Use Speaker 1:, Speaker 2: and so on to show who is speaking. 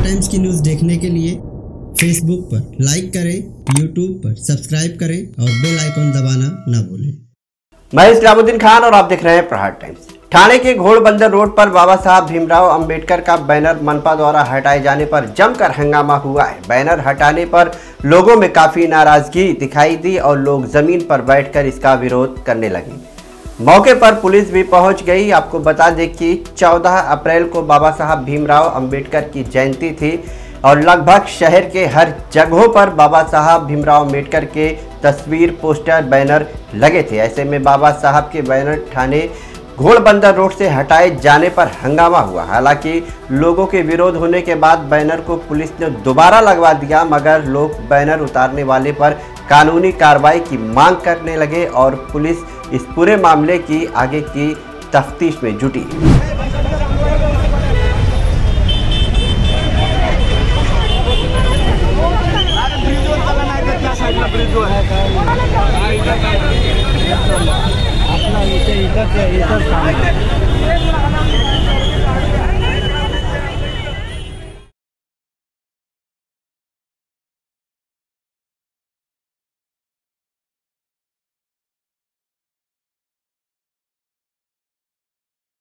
Speaker 1: Times की news देखने के लिए फेसबुक पर लाइक करें, यूट्यूब पर सब्सक्राइब करें और बेल आइकन दबाना ना भूलें।
Speaker 2: मैं इस्लामुद्दीन खान और आप देख रहे हैं प्रहार टाइम्स। ठाणे के घोड़बंदर रोड पर बाबा साहब भीमराव अंबेडकर का बैनर मनपा द्वारा हटाए जाने पर जमकर हंगामा हुआ है। बैनर हटाने पर लोगों में काफी नाराजगी दिखाई दी और लोग जमीन पर बैठकर इसका विरोध करने लगे। मौके पर पुलिस भी पहुंच गई। आपको बता दें कि 14 अप्रैल को बाबा साहब भीमराव अंबेडकर की जयंती थी और लगभग शहर के हर जगहों पर बाबा साहब भीमराव अंबेडकर के तस्वीर, पोस्टर, बैनर लगे थे। ऐसे में बाबा साहब के बैनर ठाणे घोड़बंदर रोड से हटाए जाने पर हंगामा हुआ। हालांकि लोगों के विरोध होने के बाद बैनर को पुलिस ने दोबारा लगवा दिया, मगर लोग बैनर उतारने वाले पर कानूनी कार्रवाई की मांग करने लगे और पुलिस इस पूरे मामले की आगे की तफ्तीश में जुटी।
Speaker 3: अपना